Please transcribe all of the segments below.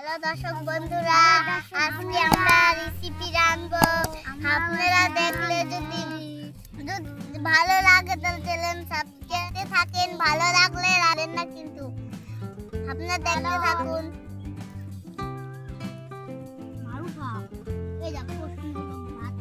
Hello দর্শক বন্ধুরা, আজকে আমরা রেসিপি রাঁধবো। আপনারা দেখলে যদি ভালো লাগে তাহলে চ্যানেল সাবস্ক্রাইব থাকেন, ভালো লাগলে রাখেন না কিন্তু আপনারা দেখতে থাকুন। এই দেখো ভাত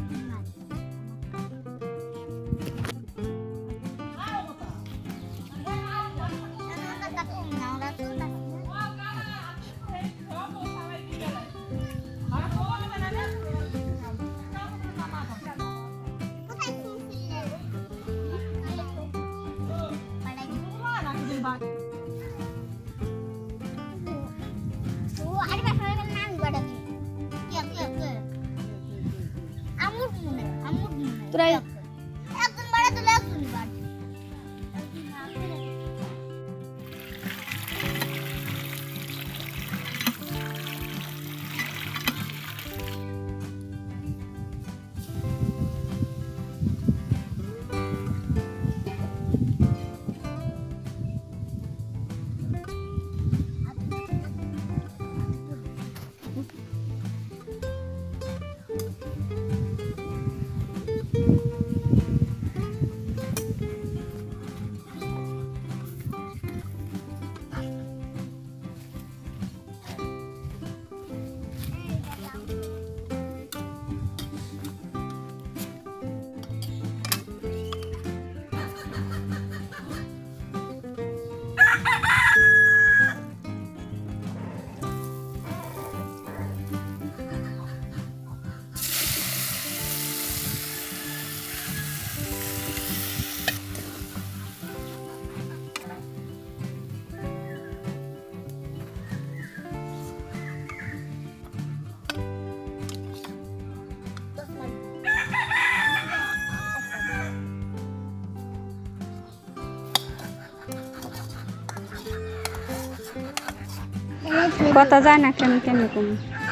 কথা যায় না কেন কেন কম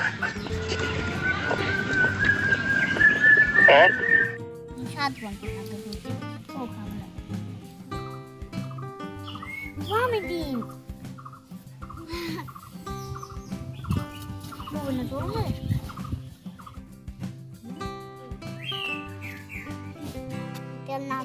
সাত ঘন্টা ও খাবো আমি দিন বলে তো কেন নাম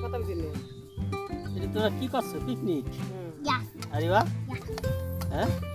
তোরা কি করছো? পিকনিক? Ja. আরে বাহ, হ্যাঁ।